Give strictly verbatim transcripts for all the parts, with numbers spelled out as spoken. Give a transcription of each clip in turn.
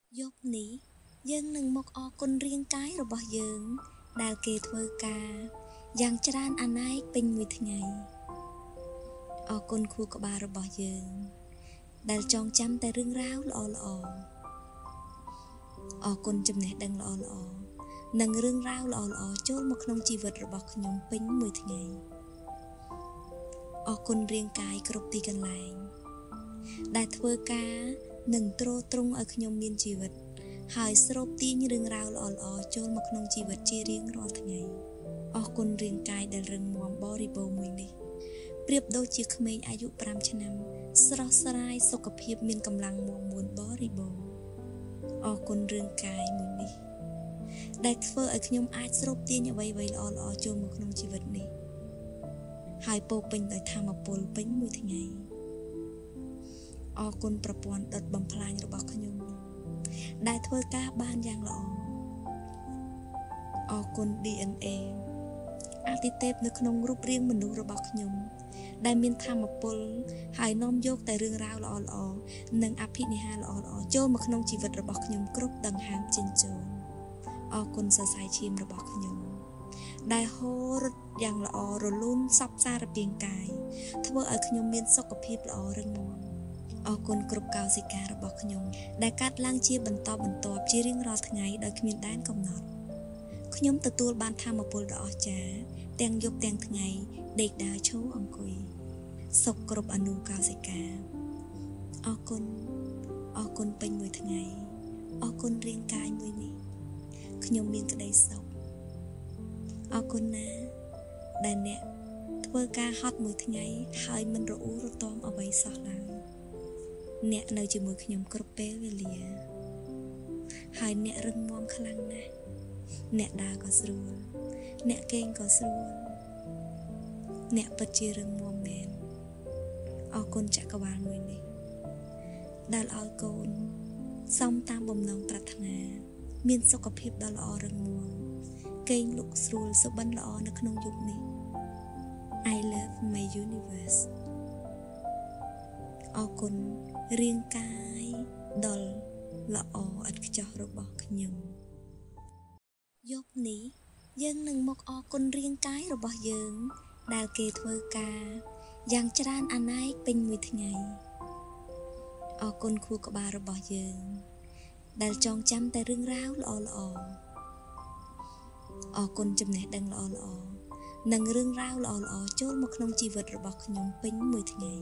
Dốc ní, dương nâng mọc o con riêng cái rồi bỏ dương, đào kê thơ ca, giang tràn anh ai bình mùi thằng ngày. O con khu có ba rồi bỏ dương, đào tròn chăm tay rương ráo lọ lọ. O con chùm nét đăng lọ lọ, nâng rương ráo lọ lọ chốt một nông chi vật rồi bỏ nhóm bình mùi thằng ngày. O con riêng cái cướp đi gần lại, đào thơ ca, nâng trô trung ở nhóm miên chi vật. Hai srop ti như rừng rau lọ lọ chôn một nông chi vật chi riêng rõ thằng ngày. O con riêng cái đàn rừng mong bó rì bồ mùi đi. Priệp đôi chiếc khmênh ayu pram chân năm. Sra srai sô cập hiệp miên cầm lăng mong muốn bó rì bồ. O con riêng cái mùi đi. Đại phơ ở nhóm ai srop ti như vầy vầy lọ lọ chôn một nông chi vật đi. Hai bồ bình đòi tham một bồ bánh mùi thằng ngày. O conប្រព័ន្ធដុតបំផ្លាញរបស់ខ្ញុំដែលធ្វើការបានយ៉ាងល្អអរគុណ ดี เอ็น เอ អាទិទេពនៅក្នុងរូបរាងមនុស្សរបស់ខ្ញុំដែលមានធម៌ពលហើយនាំយកតែរឿងរ៉ាវល្អៗនិងអភិនិហារល្អៗចូលមកក្នុងជីវិតរបស់ខ្ញុំគ្រប់ដង្ហើមចិញ្ចោលអរគុណសរសៃឈាមរបស់ខ្ញុំដែលហូររត់យ៉ាងល្អរលូនសពសារពាង្គកាយធ្វើឲ្យខ្ញុំមានសុខភាពល្អរឹងមាំអរគុណគ្រប់កោសិការបស់ខ្ញុំដែលកាត់ឡើងជាបន្តបន្ទាប់ជារៀងរាល់ថ្ងៃដោយគ្មានដែនកំណត់ខ្ញុំទទួលបានធម៌ពលដ៏អស្ចារ្យទាំងយប់ទាំងថ្ងៃដេកដើរឈរអង្គុយសុខគ្រប់អនុកោសិកាអរគុណអរគុណពេញមួយថ្ងៃអរគុណរាងកាយមួយនេះខ្ញុំមានក្តីសុខអរគុណណាដែលអ្នកធ្វើការហត់មួយថ្ងៃហើយមិនរអ៊ូរទាំអ្វីសោះឡើយអ្នកនៅជាមួយខ្ញុំគ្រប់ពេលវេលាហើយអ្នករឹងមាំខ្លាំងណាស់អ្នកដើរក៏ស្រួលអ្នកគេងក៏ស្រួលអ្នកពិតជារឹងមាំមែនអរគុណចក្រវាលមួយនេះដែលឲ្យកូនសំតាមបំណងប្រាថ្នាមានសុខភាពដ៏ល្អរឹងមាំគេងលក់ស្រួលសុបិនល្អនៅក្នុងយុគនេះ I love my universe អរគុណរាងកាយដ៏ល្អឥតខ្ចោះរបស់ខ្ញុំយប់នេះយើងនឹងមកអរគុណរាងកាយរបស់យើងដែលគេធ្វើការយ៉ាងច្រើនអនេកពេញមួយថ្ងៃអរគុណខួរក្បាលរបស់យើងដែលចងចាំតែរឿងរ៉ាវល្អល្អអរគុណចំណេះដឹងល្អល្អនិងរឿងរ៉ាវល្អល្អចូលមកក្នុងជីវិតរបស់ខ្ញុំពេញមួយថ្ងៃ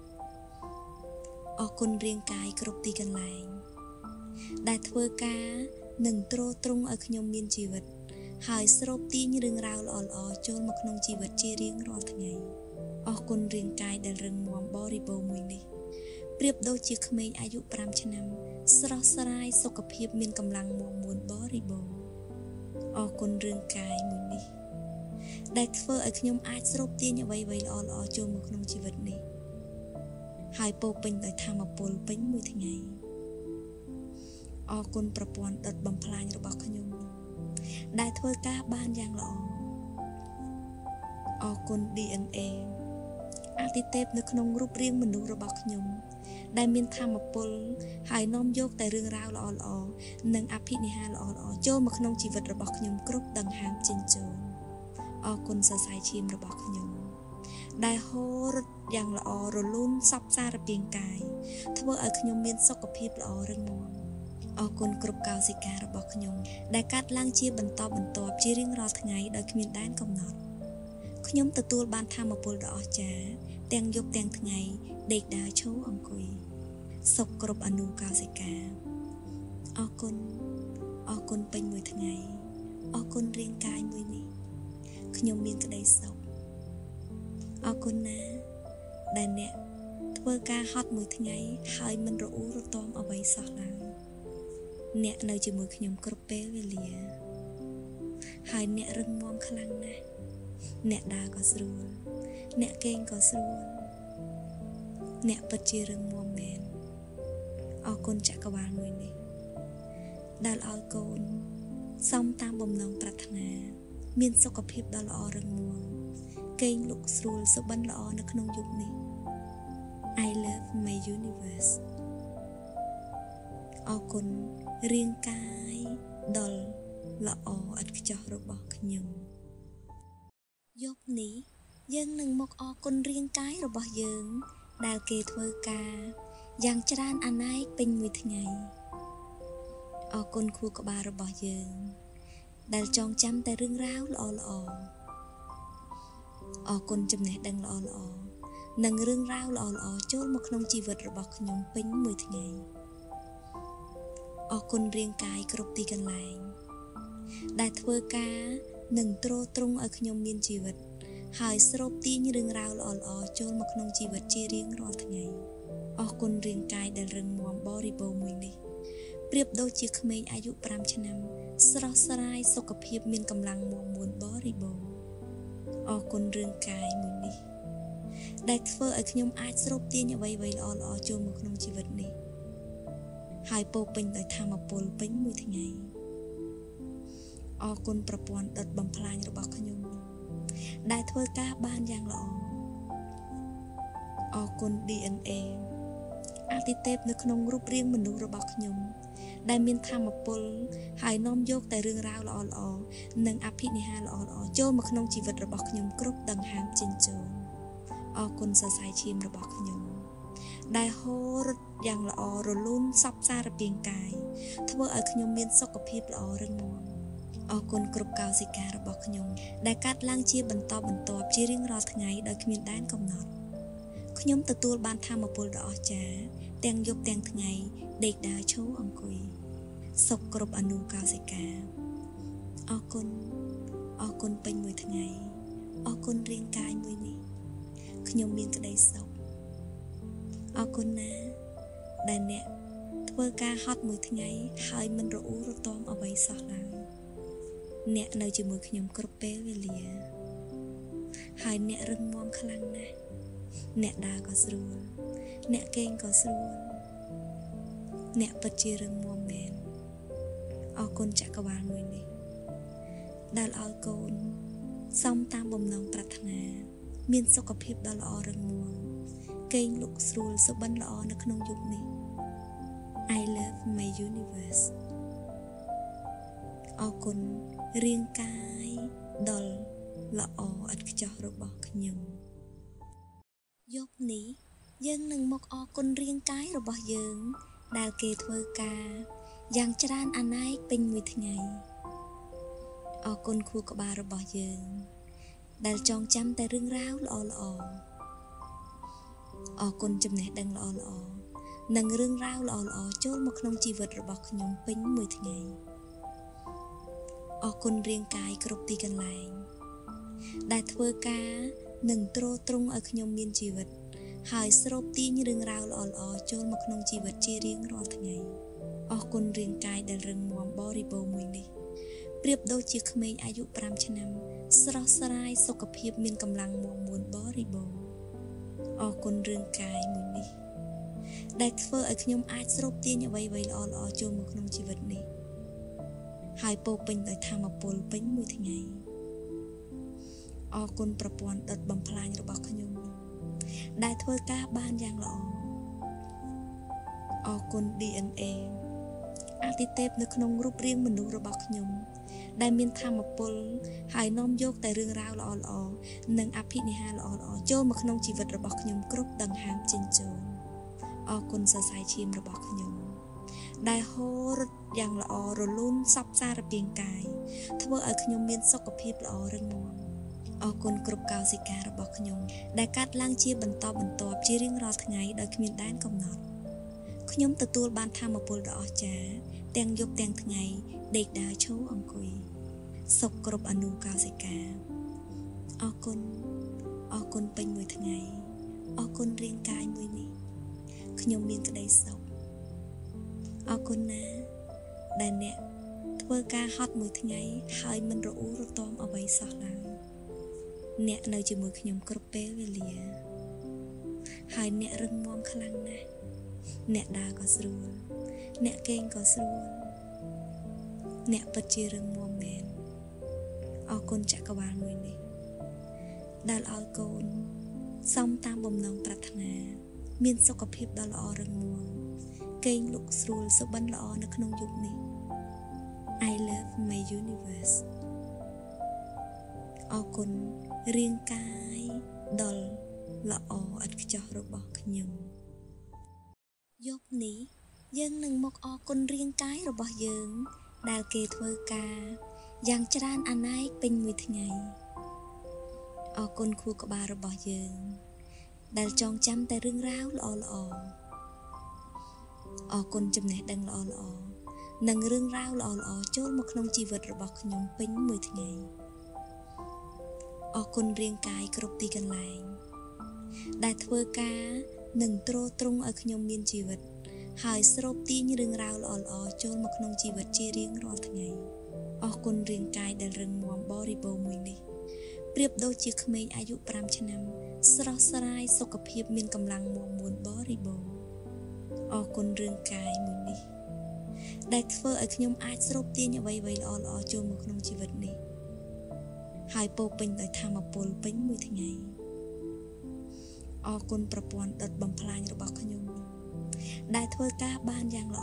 អរគុណរាងកាយគ្រប់ទីកន្លែងដែលធ្វើការនឹងទ្រទ្រង់ឲ្យខ្ញុំមានជីវិតហើយស្រូបទាញរឿងរ៉ាវល្អៗចូលមកក្នុងជីវិតជារៀងរាល់ថ្ងៃអរគុណរាងកាយដែលរឹងមាំបរិបូរណ៍មួយនេះប្រៀបដូចជាក្មេងអាយុប្រាំឆ្នាំស្រស់ស្រាយសុខភាពមានកម្លាំងមាំមួនបរិបូរណ៍អរគុណរាងកាយមួយនេះដែលធ្វើឲ្យខ្ញុំអាចស្រូបទាញអ្វីៗល្អៗចូលមកក្នុងជីវិតនេះហើយពោពេញដោយធម៌ពលពេញមួយថ្ងៃអរគុណប្រព័ន្ធដុតបំផ្លាញរបស់ខ្ញុំដែលធ្វើការបានយ៉ាងល្អអរគុណ ดี เอ็น เอ អាទិទេពនៅក្នុងរូបរាងមនុស្សរបស់ខ្ញុំដែលមានធម៌ពលហើយនាំយកតែរឿងរ៉ាវល្អៗនិងអភិនិហារល្អៗចូលមកក្នុងជីវិតរបស់ខ្ញុំគ្រប់ដង្ហើមចិញ្ចោលអរគុណសរសៃឈាមរបស់ខ្ញុំដែលហូររត់យ៉ាងល្អរលូនសពសារពាង្គកាយធ្វើឲ្យខ្ញុំមានសុខភាពល្អរឹងមាំអរគុណគ្រប់កោសិការបស់ខ្ញុំដែលកាត់ឡើងជាបន្តបន្ទាប់ជារៀងរាល់ថ្ងៃដោយគ្មានដែនកំណត់ខ្ញុំទទួលបានធម៌ពលដ៏អស្ចារ្យទាំងយប់ទាំងថ្ងៃដេកដើរឈរអង្គុយសុខគ្រប់អនុកោសិកាអរគុណអរគុណពេញមួយថ្ងៃអរគុណរាងកាយមួយនេះខ្ញុំមានក្តីសុខអរគុណណាដែលអ្នកធ្វើការហត់មួយថ្ងៃហើយមិនរអ៊ូរទាំអ្វីសោះឡើយអ្នកនៅជាមួយខ្ញុំគ្រប់ពេលវេលាហើយអ្នករឹងមាំខ្លាំងណាស់អ្នកដើរក៏ស្រួលអ្នកគេងក៏ស្រួលអ្នកពិតជារឹងមាំមែនអរគុណចក្រវាលមួយនេះដែលឲ្យកូនសំតាមបំណងប្រាថ្នាមានសុខភាពដ៏ល្អរឹងមាំគេងលក់ស្រួលសុបិនល្អនៅក្នុងយុគនេះ I love my universe អอกุนเรียงกายดอลละออัดกระจอกระบอกขยมยกนี้ยังหนึ่งมกอกุนเรียงกายระบอกเยิงดาลเกทเวกายังจรานอันไหนเป็นมือไงอกุนครูกบาระบอกเยิงดาลจองจำแต่เรื่องราวละอละออกุนจำแนกดังละอละอนังเรื่องราวละอละอโจลมาขนมชีวิตระบอกขยมเป็นมือไงอกุนเรียงกายกรบตีกันแรงได้เทวกาหนึ่งโตรตรงเอาขยมเมียนชีวิตหายสรบตีนเรื่องราวละอละอโจลมาขนมชีวิตเจเรียงรอทั้งไงอกุนเรียงกายได้เรื่องมวมบริโภคมือนี้เปรียบโดยจีขเมยอายุปรามชนำสระสลายสกปรกมีกำลังมวมมวลบริโภคอกุนเรียงกายมือนี้ได้เทวเอาขยมอาจสรบตีนไว้ไว้ละอละอโจลมาขนมชีวิตนี้หายโปเป็นโดยธรรมปลเป็นมือทั้งไงอกุนประปวนดัดบำพลายระบอกขยมได้เทวกาบ้านอย่างละออกุนดีเอ็นเออาติเทปในขนมรูปเรียงมนุษย์ระบอกขยมได้มีธรรมปลหายน้อมโยกแต่เรื่องราวละอละอนังอภินิหารละอละอโจมาขนมชีวิตระบอกขยมกรุบดังหามจินโจอกุนสสายชิมระบอกขยมได้โหรดอย่างละอรลุ่นซับซาระเบียงกายทว่าเอาขยมเมียนสกปรกละอเรื่องมองอกุนกรุบกาวสิการระบอกขยมได้กัดล่างเชียบรรทบบรรทบจีเรียงรอทั้งไงโดยขมิ้นด้านกำหนดขยมตะตัวบานธรรมปลดอจ้าแตงยบแตงทั้งไงเด็กดาโชว์อังกุยศกกรุบอนุกาวสิกาอกุนอกุนเป็นมือทั้งไงอกุนเรียงกายมือนี้ขยมเมียนกระไดศกอกุนนะได้เนี่ยทว่าการฮอตมือทั้งไงหายมันระอุระตอมเอาไว้สอดลังเนี่ยในจมูกขยมกรุบเปเวเลียหายเนี่ยรึงมองคลังนะเนี่ยดาก็สรูเนี่ยเก่งก็สรูเนี่ยปัจเจรึงมองแมนอกุนจักรวาลมือนี้ดาลอกุนซ้ำตามบ่มนองปรารถนาเมียนสกปรกดาลอรึงมองเก่งลุกสรูสบันละอในขนมยุคนี้ I love my universe อกุนเรียงกายดอลละออัดกระจอกระบอกขยมยกนี้ยังหนึ่งมกอกุนเรียงกายระบอกเยิงดาลเกทเวกายังจรานอันไหนเป็นมือทั้งไงอกุนครูกบาระบอกเยิงดาลจองจำแต่เรื่องราวละอละออกุนจำแนกดังละอละอนังเรื่องราวละอละอโจลมาขนมชีวิตระบอกขยมเป็นมือทั้งไงอกุนเรียงกายกรบตีกันแรงได้เทวกาหนึ่งโตรตรงเอาขยมเมียนชีวิตหายสรบตีนเรื่องราวละอละอโจลมาขนมชีวิตเจเรียงรอทั้งไงอกุนเรียงกายได้เรื่องมวมบริโภคมือนี้เปรียบโดยจีขเมยอายุปรามชนำสระสลายสกปรกมีกำลังมวมมวลบริโภคอกุนเรียงกายมือนี้ได้เฟอเอาขยมอาจสรบตีนไว้ไว้ละอละอโจลมาขนมชีวิตนี้หายโปเป็นโดยธรรมปลเป็นมือทั้งไงอกุนประปวนดัดบำพลายระบอกขยมได้เทวกาบ้านอย่างละออกุนดีเอ็นเออาติเทปในขนมรูปเรียงมนุษย์ระบอกขยมได้มีธรรมปลหายน้อมโยกแต่เรื่องราวละอละอนังอภินิหารละอละอโจมาขนมชีวิตระบอกขยมกรุบดังหามจินโจอกุนสสายชิมระบอกขยมได้โหรดอย่างละอรลุ่นซับซาระเบียงกายทว่าเอาขยมเมียนสกปรกละอเรื่องมองอกุนกรุบกาวสิการระบอกขยมได้กัดล่างเชียบรรทบบรรทบจีเรียงรอทั้งไงโดยขมิ้นด้านกำหนดขยมตะตัวบานธรรมปลดอจ้าแตงยบแตงทั้งไงเด็กดาโชว์อังกุยศกกรุบอนุกาวสิกาอกุนอกุนเป็นมือทั้งไงอกุนเรียงกายมือนี้ขยมเมียนกระไดศกอกุนนะได้เนี่ยทว่าการฮอตมือทั้งไงหายมันระอุระตอมเอาไว้สอดลังเนี่ยในจมูกขยมกรบเปเวเลียหายเนี่ยรึงมองคลังนะเนี่ยดาก็สรูเนี่ยเก่งก็สรูเนี่ยปัจเจรึงมองแมนอกุนจักรวาลมือนี้ดาลอกุนซ้ำตามบ่มนองปรารถนาเมียนสกปรกดาลอรึงมอง kênh lục srul sự bắn lọ nó không dục này. I love my universe. Ở con riêng cái đol lọ ắt cho rồi bỏ nhung. Dục ní dân nâng một ở con riêng cái rồi bỏ dương đào kê thơ ca giang tràn anh ấy bên mười ngày. Ở con khu của bà rồi bỏ dương đào tròn chăm tay rương ráo lọ lọ. Ở con chùm này đang lọ lọ nâng rương ráo lọ lọ chốt một nông chi vật rồi bỏ nhung bên mười ngày. Ở con riêng cái cướp đi gần lại đại thơ ca nâng trô trung ở nhung miên chi vật hỏi srop tí như rừng rau lọ lọ chôn một nông chi vật chi riêng rõ tháng ngày. Ở con riêng cái đã rừng mòm bó rì bầu mùi này Priệp đôi chiếc khmênh ai dụ pram chân năm sro sarai sô cập hiệp miên cầm lăng mòm muôn bó rì bầu. Ở con riêng cái mùi này đại thơ ở nhung ai srop tí như vây vây lọ lọ chôn một nông chi vật này hỏi bầu bình đời tham một bồn bánh mùi tháng ngày. Ở conประពន្ធដុតបំផ្លាញរបស់ខ្ញុំដែលធ្វើការបានយ៉ាងល្អ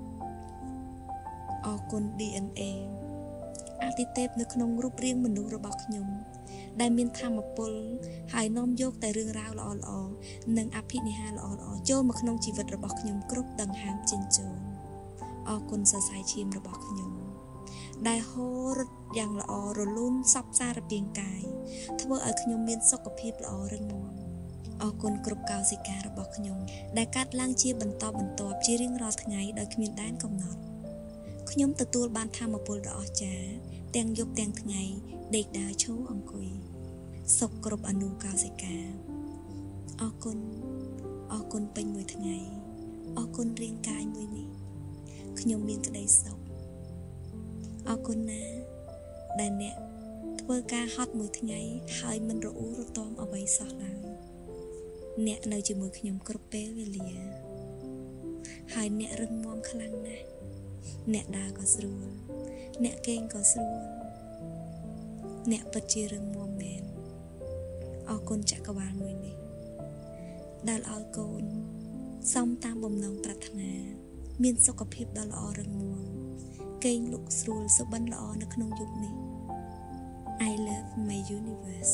អរគុណ D N A អាទិទេពនៅក្នុងរូបរាងមនុស្សរបស់ខ្ញុំដែលមានធម៌ពលហើយនាំយកតែរឿងរ៉ាវល្អៗនិងអភិនិហាល្អៗចូលមកក្នុងជីវិតរបស់ខ្ញុំគ្រប់ដង្ហើមចិញ្ចោលអរគុណសរសៃឈាមរបស់ខ្ញុំដែលហូររត់យ៉ាងល្អរលូនសពសារពាង្គកាយធ្វើឲ្យខ្ញុំមានសុខភាពល្អរឹងមាំអរគុណគ្រប់កោសិការបស់ខ្ញុំដែលកាត់ឡើងជាបន្តបន្ទាប់ជារៀងរាល់ថ្ងៃដោយគ្មានដែនកំណត់ខ្ញុំទទួលបានធម៌ពលដ៏អស្ចារ្យទាំងយប់ទាំងថ្ងៃដេកដើរឈរអង្គុយសុខគ្រប់អនុកោសិកាអរគុណអរគុណពេញមួយថ្ងៃអរគុណរាងកាយមួយនេះខ្ញុំមានក្តីសុខអរគុណណាដែលអ្នកធ្វើការហត់មួយថ្ងៃហើយមិនរអ៊ូរទាំអ្វីសោះឡើយអ្នកនៅជាមួយខ្ញុំគ្រប់ពេលវេលាហើយអ្នករឹងមាំខ្លាំងណាស់អ្នកដើរក៏ស្រួលអ្នកគេងក៏ស្រួលអ្នកពិតជារឹងមាំមែនអរគុណចក្រវាលមួយនេះដែលឲ្យកូនសំតាមបំណងប្រាថ្នាមានសុខភាពដ៏ល្អរឹងមាំគេងលក់ស្រួលសុបិនល្អនៅក្នុងយុគនេះ I love my universe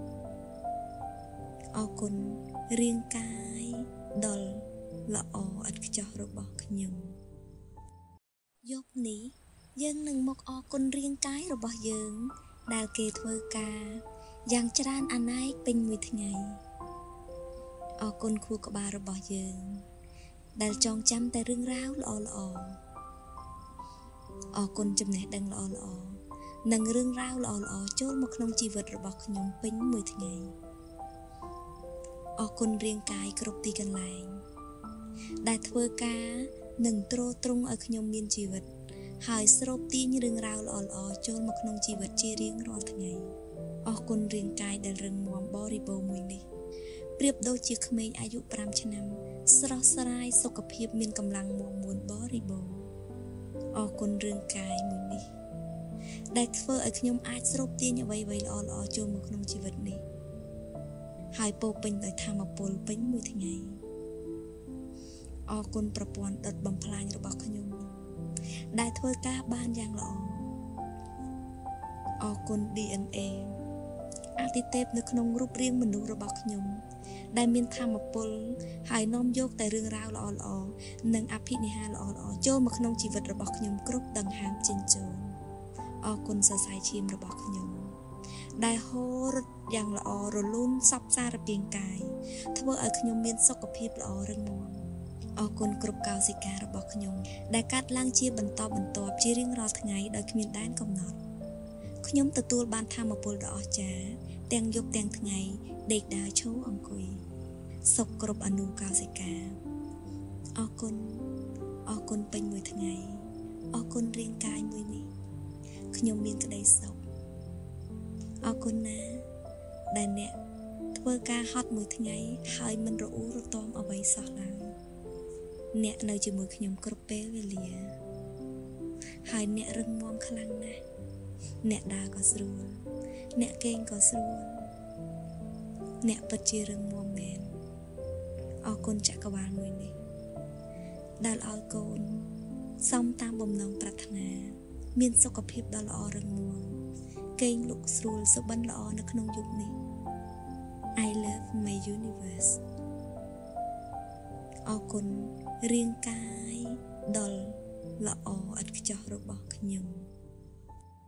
អរគុណរាងកាយដ៏ល្អឥតខ្ចោះរបស់ខ្ញុំយប់នេះយើងនឹងមកអរគុណរាងកាយរបស់យើងដែលគេធ្វើការយ៉ាងច្រើនអនេកពេញមួយថ្ងៃអរគុណខួរក្បាលរបស់យើងដែលចងចាំតែរឿងរ៉ាវល្អល្អអរគុណចំណេះដឹងល្អល្អនិងរឿងរ៉ាវល្អល្អចូលមកក្នុងជីវិតរបស់ខ្ញុំពេញមួយថ្ងៃអរគុណរាងកាយគ្រប់ទីកន្លែងដែលធ្វើការនឹងទ្រទ្រង់ឲ្យខ្ញុំមានជីវិតហើយស្រូបទាញរឿងរ៉ាវល្អល្អចូលមកក្នុងជីវិតជារៀងរាល់ថ្ងៃអរគុណរាងកាយដែលរឹងមាំបរិបូរណ៍មួយនេះប្រៀបដូចជាក្មេងអាយុប្រាំឆ្នាំស្រស់ស្រាយសុខភាពមានកម្លាំងមាំមួនបរិបូរណ៍អរគុណរាងកាយមួយនេះដែលធ្វើឲ្យខ្ញុំអាចស្រូបទាញអ្វីៗល្អល្អចូលមកក្នុងជីវិតនេះហើយពោពេញដោយធម៌ពលពេញមួយថ្ងៃអរគុណប្រព័ន្ធដុតបំផ្លាញរបស់ខ្ញុំដែលធ្វើការបានយ៉ាងល្អអរគុណ D N A អាទិទេពនៅក្នុងរូបរាងមនុស្សរបស់ខ្ញុំដែលមានធម៌ពលហើយនាំយកតែរឿងរ៉ាវល្អល្អនិងអភិនិហាល្អល្អចូលមកក្នុងជីវិតរបស់ខ្ញុំគ្រប់ដង្ហើមចិញ្ចោលអរគុណសរសៃឈាមរបស់ខ្ញុំដែលហូររត់យ៉ាងល្អរលូនសពសារពាង្គកាយធ្វើឲ្យខ្ញុំមានសុខភាពល្អរឹងមាំអរគុណគ្រប់កោសិការបស់ខ្ញុំដែលកាត់ឡើងជាបន្តបន្ទាប់ជារៀងរាល់ថ្ងៃដោយគ្មានដែនកំណត់ខ្ញុំទទួលបានធម៌ពលដ៏អស្ចារ្យទាំងយប់ទាំងថ្ងៃដេកដើរឈរអង្គុយសុខគ្រប់អនុកោសិកាអរគុណអរគុណពេញមួយថ្ងៃអរគុណរាងកាយមួយនេះខ្ញុំមានក្តីសុខអរគុណណាដែលអ្នកធ្វើការហត់មួយថ្ងៃហើយមិនរអ៊ូរទាំអ្វីសោះឡើយអ្នកនៅជាមួយខ្ញុំគ្រប់ពេលវេលាហើយអ្នករឹងមាំខ្លាំងណាស់អ្នកដើរក៏ស្រួលអ្នកគេងក៏ស្រួលអ្នកពិតជារឹងមាំមែនអរគុណចក្រវាលមួយនេះដែលឲ្យកូនសំតាមបំណងប្រាថ្នាមានសុខភាពដ៏ល្អរឹងមាំកេងលក់ស្រួលសុបិនល្អនៅក្នុងយុគនេះ I love my universe អរគុណរាងកាយដ៏ល្អឥតខ្ចោះរបស់ខ្ញុំ